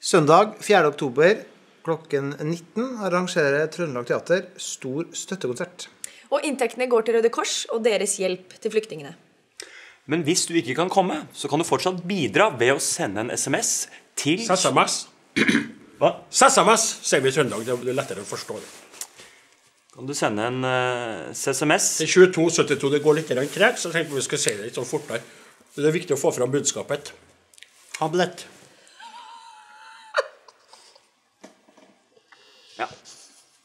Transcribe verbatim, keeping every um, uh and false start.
Søndag fjerde oktober klokken nitten arrangerer Trøndelag Teater stor støttekonsert. Og inntektene går til Røde Kors og deres hjelp til flyktningene. Men hvis du ikke kan komme, så kan du fortsatt bidra ved å sende en sms til... Sessamas. Hva? Sessamas, sier vi i Trøndelag. Det er lettere å forstå det. Kan du sende en uh, sms? Det er tjueto syttito, det går litt tregt, så jeg tenkte vi skulle si det litt sånn fortere. Det er viktig å få fram budskapet. Ha billett.